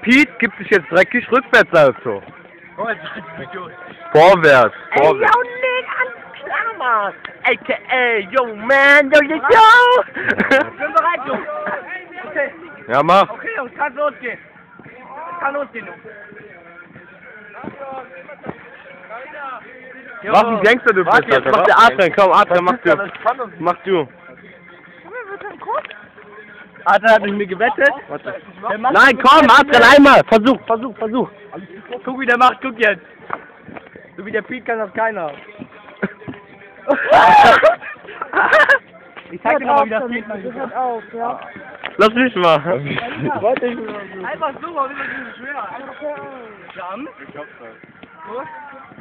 Pete gibt sich jetzt dreckig rückwärts also. Oh, jetzt ist das Video. Vorwärts, Ey, yo, vorwärts. Nick, alles klar, Mann. A.k.a. Yo, man, yo. Ich bin bereit, Jungs. Okay. Ja, mach. Okay, Jungs, kann losgehen. Kann losgehen, Jungs. Was ein Gangster du bist, Warte, jetzt Alter. macht der Adrian, komm, Adrian, mach du. Mach du. Adrian hat mit mir gewettet. Nein, komm, Adrian, einmal. Versuch. Guck, wie der macht, guck jetzt. So wie der Pete kann das keiner. Ich zeig dir nochmal, wie das geht. Hört auf, ja. Lass mich mal. Einfach so, warum ist das so schwer? Einfach Jump. Ich hoffe.